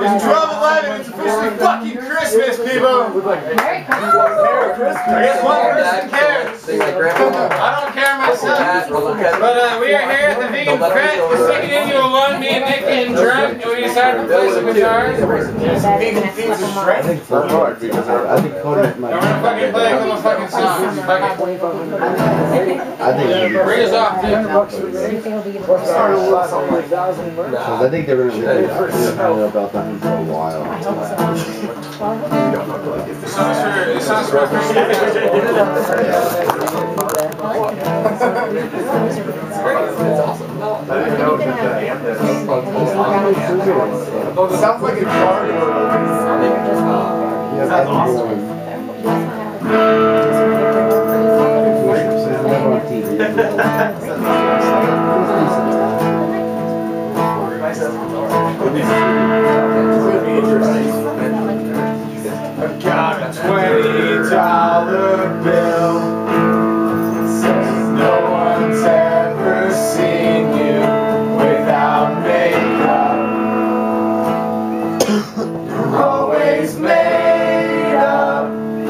It's 12/11. It's officially fucking Christmas, people. Merry Christmas. I guess one person cares. I don't care myself. But we are here at the Vegan Fest. We're sticking into a one, me and Nick getting drunk, and we decided to play some guitars. Vegan things are strength. I think Cody And we're gonna fucking play a couple fucking songs. Fuck it. Bring us off, dude. I think they're going to know about that for a while. This sounds for It sounds like a car. Yeah, that's awesome. I got a $20 bill. Says no one's ever seen you without makeup. You're always made up.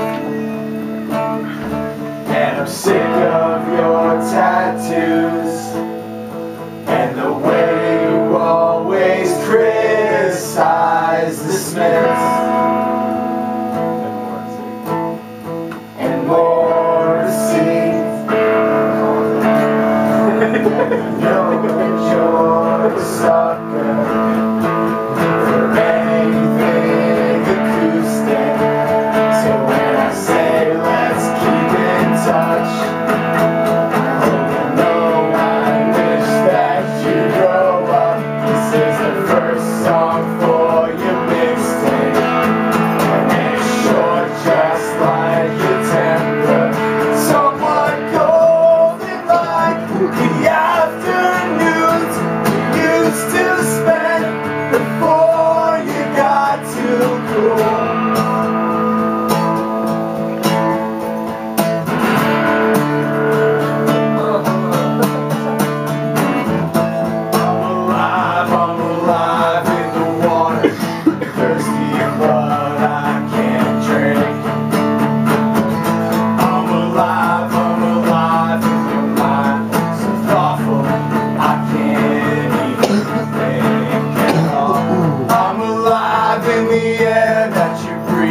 And I'm sick of your tattoos and the way you always criticize the Smiths. And more receipts. You're a sucker for anything acoustic. So when I say let's keep in touch, oh no, I wish that you grow up. This is the first song for your mixtape, and it's short just like your temper. Somewhat cold and like the afternoons you used to spend before you got too cool. I'm alive in the water, thirsty but I can't drink. I'm alive in your mind, so thoughtful I can't even think at all. I'm alive in the air that you breathe.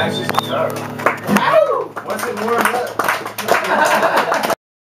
it's just guitar. Ow! Once it warms up.